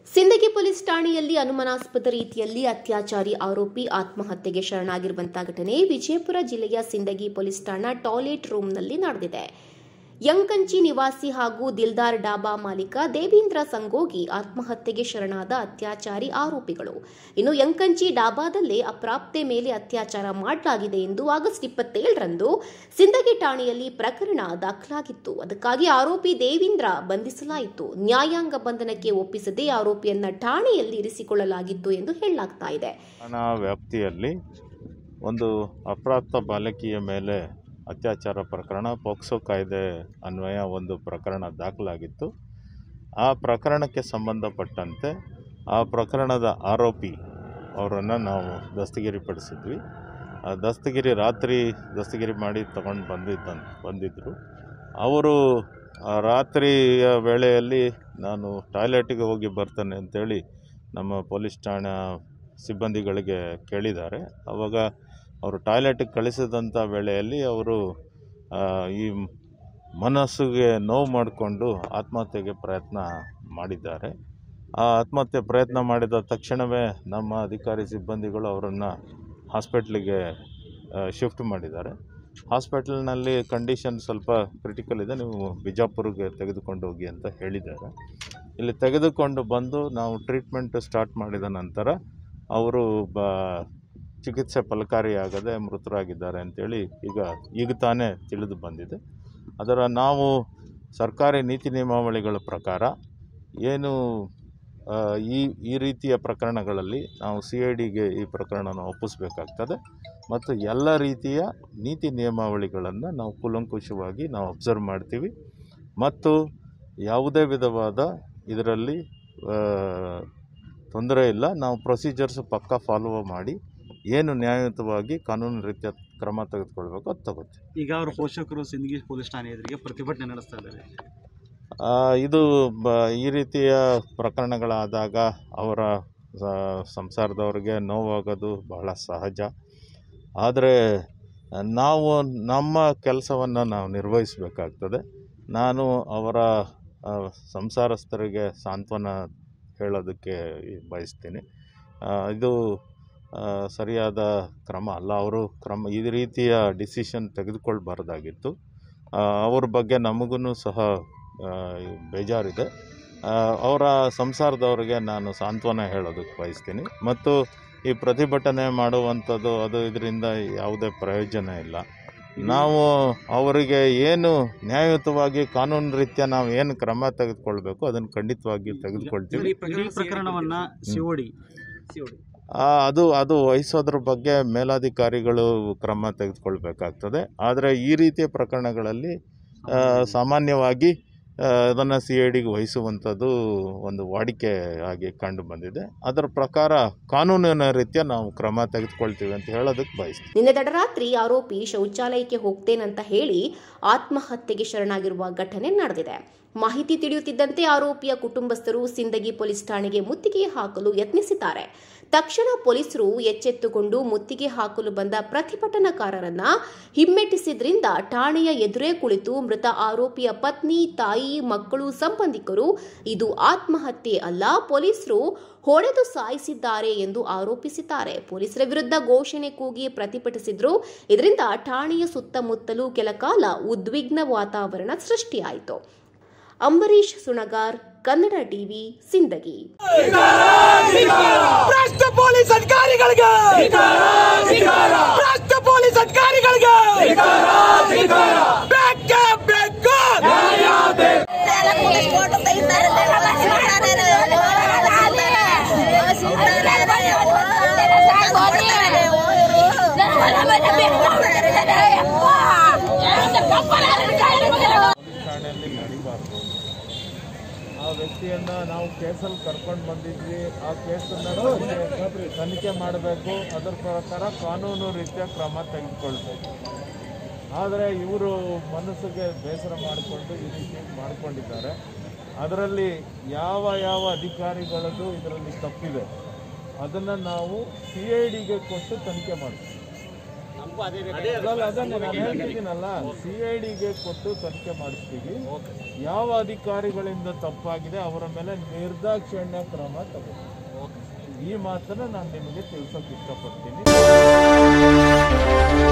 Sindagi police ಠಾಣೆಯಲ್ಲಿ ಅನುಮಾನಾಸ್ಪದ ರೀತಿಯಲ್ಲಿ ಅತ್ಯಾಚಾರಿ ಆರೋಪಿ ಆತ್ಮಹತ್ಯೆಗೆ ಶರಣಾಗಿರುವಂತಹ ಘಟನೆ ವಿಜಯಪುರ ಜಿಲ್ಲೆಯ ಸಿಂದಗಿ ಪೊಲೀಸ್ ಠಾಣಾ ಟಾಯ್ಲೆಟ್ ರೂಮ್ನಲ್ಲಿ ನಡೆದಿದೆ. ಯಂಕಂಚಿ ನಿವಾಸಿ ಹಾಗೂ ದಿಲ್ದಾರ್ ಡಾಬಾ ಮಾಲೀಕ ದೇವೇಂದ್ರ ಸಂಗೋಗಿ ಆತ್ಮಹತ್ಯೆಗೆ ಶರಣಾದ ಅತ್ಯಾಚಾರಿ ಆರೋಪಿಗಳು. ಇನ್ನು ಯಂಕಂಚಿ ಡಾಬಾದಲ್ಲೇ ಅಪ್ರಾಪ್ತೆ ಮೇಲೆ ಅತ್ಯಾಚಾರ ಮಾಡಲಾಗಿದೆ ಎಂದು ಆಗಸ್ಟ್ 27ರಂದು ಸಿಂದಗಿ ಠಾಣೆಯಲ್ಲಿ ಪ್ರಕರಣ ದಾಖಲಾಗಿತ್ತು. ಅದಕ್ಕಾಗಿ ಆರೋಪಿ ದೇವೇಂದ್ರ ಬಂಧಿಸಲಾಯಿತು. ನ್ಯಾಯಾಂಗ ಬಂಧನಕ್ಕೆ ಒಪ್ಪಿಸದೆ ಆರೋಪಿಯನ್ನ ಠಾಣೆಯಲ್ಲಿ ಇರಿಸಿಕೊಳ್ಳಲಾಗಿತ್ತು ಎಂದು ಹೇಳಲಾಗ್ತಾ ಇದೆ. ವ್ಯಾಪ್ತಿಯಲ್ಲಿ ಒಂದು ಅಪ್ರಾಪ್ತ ಬಾಲಕಿಯ ಮೇಲೆ ಅತ್ಯಾಚಾರ ಪ್ರಕರಣ ಪೋಕ್ಸೋ ಕಾಯ್ದೆ ಅನ್ವಯ ಒಂದು ಪ್ರಕರಣ ದಾಖಲಾಗಿತ್ತು. ಆ ಪ್ರಕರಣಕ್ಕೆ ಸಂಬಂಧಪಟ್ಟಂತೆ ಆ ಪ್ರಕರಣದ ಆರೋಪಿ ಅವರನ್ನು ನಾವು ದಸ್ತಗಿರಿಪಡಿಸಿದ್ವಿ. ರಾತ್ರಿ ದಸ್ತಗಿರಿ ಮಾಡಿ ತಗೊಂಡು ಬಂದಿದ್ದರು. ಅವರು ರಾತ್ರಿಯ ವೇಳೆಯಲ್ಲಿ ನಾನು ಟಾಯ್ಲೆಟಿಗೆ ಹೋಗಿ ಬರ್ತೇನೆ ಅಂತೇಳಿ ನಮ್ಮ ಪೊಲೀಸ್ ಠಾಣಾ ಸಿಬ್ಬಂದಿಗಳಿಗೆ ಕೇಳಿದ್ದಾರೆ. ಆವಾಗ ಅವರು ಟಾಯ್ಲೆಟಿಗೆ ಕಳಿಸಿದಂಥ ವೇಳೆಯಲ್ಲಿ ಅವರು ಈ ಮನಸ್ಸಿಗೆ ನೋವು ಮಾಡಿಕೊಂಡು ಆತ್ಮಹತ್ಯೆಗೆ ಪ್ರಯತ್ನ ಮಾಡಿದ್ದಾರೆ. ಆ ಆತ್ಮಹತ್ಯೆ ಪ್ರಯತ್ನ ಮಾಡಿದ ತಕ್ಷಣವೇ ನಮ್ಮ ಅಧಿಕಾರಿ ಸಿಬ್ಬಂದಿಗಳು ಅವರನ್ನು ಹಾಸ್ಪಿಟ್ಲಿಗೆ ಶಿಫ್ಟ್ ಮಾಡಿದ್ದಾರೆ. ಹಾಸ್ಪಿಟಲ್ನಲ್ಲಿ ಕಂಡೀಷನ್ ಸ್ವಲ್ಪ ಕ್ರಿಟಿಕಲ್ ಇದೆ, ನೀವು ಬಿಜಾಪುರ್ಗೆ ತೆಗೆದುಕೊಂಡು ಹೋಗಿ ಅಂತ ಹೇಳಿದ್ದಾರೆ. ಇಲ್ಲಿ ತೆಗೆದುಕೊಂಡು ಬಂದು ನಾವು ಟ್ರೀಟ್ಮೆಂಟ್ ಸ್ಟಾರ್ಟ್ ಮಾಡಿದ ನಂತರ ಅವರು ಚಿಕಿತ್ಸೆ ಫಲಕಾರಿಯಾಗದೆ ಮೃತರಾಗಿದ್ದಾರೆ ಅಂತೇಳಿ ಈಗ ತಾನೇ ತಿಳಿದು ಬಂದಿದೆ. ನಾವು ಸರ್ಕಾರಿ ನೀತಿ ನಿಯಮಾವಳಿಗಳ ಪ್ರಕಾರ ಏನು ಈ ರೀತಿಯ ಪ್ರಕರಣಗಳಲ್ಲಿ ನಾವು CIDಗೆ ಈ ಪ್ರಕರಣವನ್ನು ಒಪ್ಪಿಸಬೇಕಾಗ್ತದೆ ಮತ್ತು ಎಲ್ಲ ರೀತಿಯ ನೀತಿ ನಿಯಮಾವಳಿಗಳನ್ನು ನಾವು ಕೂಲಂಕುಷವಾಗಿ ನಾವು ಅಬ್ಸರ್ವ್ ಮಾಡ್ತೀವಿ ಮತ್ತು ಯಾವುದೇ ವಿಧವಾದ ಇದರಲ್ಲಿ ತೊಂದರೆ ಇಲ್ಲ. ನಾವು ಪ್ರೊಸೀಜರ್ಸ್ ಪಕ್ಕಾ ಫಾಲೋ ಮಾಡಿ ಏನು ನ್ಯಾಯಯುತವಾಗಿ ಕಾನೂನು ರೀತಿಯ ಕ್ರಮ ತೆಗೆದುಕೊಳ್ಬೇಕು ಅದು ತಗೋತೀವಿ. ಈಗ ಅವರ ಪೋಷಕರು ಸಿಂದಗಿ ಪೊಲೀಸ್ ಠಾಣೆ ಎದುರಿಗೆ ಪ್ರತಿಭಟನೆ ನಡೆಸ್ತಾ ಇದ್ದಾರೆ. ಇದು ಈ ರೀತಿಯ ಪ್ರಕರಣಗಳಾದಾಗ ಅವರ ಸಂಸಾರದವ್ರಿಗೆ ನೋವಾಗೋದು ಬಹಳ ಸಹಜ. ಆದರೆ ನಾವು ನಮ್ಮ ಕೆಲಸವನ್ನು ನಾವು ನಿರ್ವಹಿಸಬೇಕಾಗ್ತದೆ. ನಾನು ಅವರ ಸಂಸಾರಸ್ಥರಿಗೆ ಸಾಂತ್ವನ ಹೇಳೋದಕ್ಕೆ ಬಯಸ್ತೀನಿ. ಇದು ಸರಿಯಾದ ಕ್ರಮ ಅಲ್ಲ. ಅವರು ಈ ರೀತಿಯ ಡಿಸಿಷನ್ ತೆಗೆದುಕೊಳ್ಬಾರ್ದಾಗಿತ್ತು. ಅವ್ರ ಬಗ್ಗೆ ನಮಗೂ ಸಹ ಬೇಜಾರಿದೆ. ಅವರ ಸಂಸಾರದವ್ರಿಗೆ ನಾನು ಸಾಂತ್ವನ ಹೇಳೋದಕ್ಕೆ ಬಯಸ್ತೀನಿ ಮತ್ತು ಈ ಪ್ರತಿಭಟನೆ ಮಾಡುವಂಥದ್ದು ಇದರಿಂದ ಯಾವುದೇ ಪ್ರಯೋಜನ ಇಲ್ಲ. ನಾವು ಅವರಿಗೆ ಏನು ನ್ಯಾಯಯುತವಾಗಿ ಕಾನೂನು ರೀತ್ಯ ನಾವು ಏನು ಕ್ರಮ ತೆಗೆದುಕೊಳ್ಬೇಕು ಅದನ್ನು ಖಂಡಿತವಾಗಿ ತೆಗೆದುಕೊಳ್ತೀವಿ. ಪ್ರಕರಣವನ್ನು ಅದು ವಹಿಸೋದ್ರ ಬಗ್ಗೆ ಮೇಲಾಧಿಕಾರಿಗಳು ಕ್ರಮ ತೆಗೆದುಕೊಳ್ಬೇಕಾಗ್ತದೆ. ಆದರೆ ಈ ರೀತಿಯ ಪ್ರಕರಣಗಳಲ್ಲಿ ಸಾಮಾನ್ಯವಾಗಿ ಅದನ್ನು CIDಗೆ ವಹಿಸುವಂಥದ್ದು ಒಂದು ವಾಡಿಕೆ ಆಗಿ ಕಂಡು ಬಂದಿದೆ. ಅದರ ಪ್ರಕಾರ ಕಾನೂನಿನ ರೀತ್ಯ ನಾವು ಕ್ರಮ ತೆಗೆದುಕೊಳ್ತೀವಿ ಅಂತ ಹೇಳೋದಕ್ಕೆ ಬಯಸ್ತೀವಿ. ನಿನ್ನೆ ತಡರಾತ್ರಿ ಆರೋಪಿ ಶೌಚಾಲಯಕ್ಕೆ ಹೋಗ್ತೇನಂತ ಹೇಳಿ ಆತ್ಮಹತ್ಯೆಗೆ ಶರಣಾಗಿರುವ ಘಟನೆ ನಡೆದಿದೆ. ಮಾಹಿತಿ ತಿಳಿಯುತ್ತಿದ್ದಂತೆ ಆರೋಪಿಯ ಕುಟುಂಬಸ್ಥರು ಸಿಂದಗಿ ಪೊಲೀಸ್ ಠಾಣೆಗೆ ಮುತ್ತಿಗೆ ಹಾಕಲು ಯತ್ನಿಸಿದ್ದಾರೆ. ತಕ್ಷಣ ಪೊಲೀಸರು ಎಚ್ಚೆತ್ತುಕೊಂಡು ಮುತ್ತಿಗೆ ಹಾಕಲು ಬಂದ ಪ್ರತಿಭಟನಾಕಾರರನ್ನ ಹಿಮ್ಮೆಟ್ಟಿಸಿದ್ರಿಂದ ಠಾಣೆಯ ಎದುರೇ ಕುಳಿತು ಮೃತ ಆರೋಪಿಯ ಪತ್ನಿ, ತಾಯಿ, ಮಕ್ಕಳು, ಸಂಬಂಧಿಕರು ಇದು ಆತ್ಮಹತ್ಯೆ ಅಲ್ಲ, ಪೊಲೀಸರು ಹೊಡೆದು ಸಾಯಿಸಿದ್ದಾರೆ ಎಂದು ಆರೋಪಿಸಿದ್ದಾರೆ. ಪೊಲೀಸರ ವಿರುದ್ಧ ಘೋಷಣೆ ಕೂಗಿ ಪ್ರತಿಭಟಿಸಿದ್ರು. ಇದರಿಂದ ಠಾಣೆಯ ಸುತ್ತಮುತ್ತಲೂ ಕೆಲಕಾಲ ಉದ್ವಿಗ್ನ ವಾತಾವರಣ ಸೃಷ್ಟಿಯಾಯಿತು. ಅಂಬರೀಶ್ ಸುಣಗಾರ್, ಕನ್ನಡ ಟಿವಿ, ಸಿಂದಗಿ. ಭ್ರಷ್ಟ ಪೊಲೀಸ್ ಅಧಿಕಾರಿಗಳಿಗೆ ಬೇಕೇ ಬೇಕು. ಆ ವ್ಯಕ್ತಿಯನ್ನು ನಾವು ಕೇಸಲ್ಲಿ ಕರ್ಕೊಂಡು ಬಂದಿದ್ವಿ. ಆ ಕೇಸನ್ನು ತನಿಖೆ ಮಾಡಬೇಕು, ಅದರ ಪ್ರಕಾರ ಕಾನೂನು ರೀತಿಯ ಕ್ರಮ ತೆಗೆದುಕೊಳ್ಬೇಕು. ಆದರೆ ಇವರು ಮನಸ್ಸಿಗೆ ಬೇಸರ ಮಾಡಿಕೊಂಡು ಈ ರೀತಿ ಮಾಡಿಕೊಂಡಿದ್ದಾರೆ. ಅದರಲ್ಲಿ ಯಾವ ಅಧಿಕಾರಿಗಳದ್ದು ಇದರಲ್ಲಿ ತಪ್ಪಿದೆ ಅದನ್ನು ನಾವು CIDಗೆ ಕೊಟ್ಟು ತನಿಖೆ ಮಾಡ್ತೀವಿ. ಅದನ್ನು ನಾನು ಹೇಳ್ತಿದ್ದೀನಲ್ಲ, CIDಗೆ ಕೊಟ್ಟು ತನಿಖೆ ಮಾಡಿಸ್ತೀವಿ. ಯಾವ ಅಧಿಕಾರಿಗಳಿಂದ ತಪ್ಪಾಗಿದೆ ಅವರ ಮೇಲೆ ನಿರ್ದಾಕ್ಷಿಣ್ಯ ಕ್ರಮ ತಗೋತೀವಿ. ಈ ಮಾತನ್ನು ನಾನು ನಿಮಗೆ ತಿಳಿಸೋಕೆ ಇಷ್ಟಪಡ್ತೀನಿ.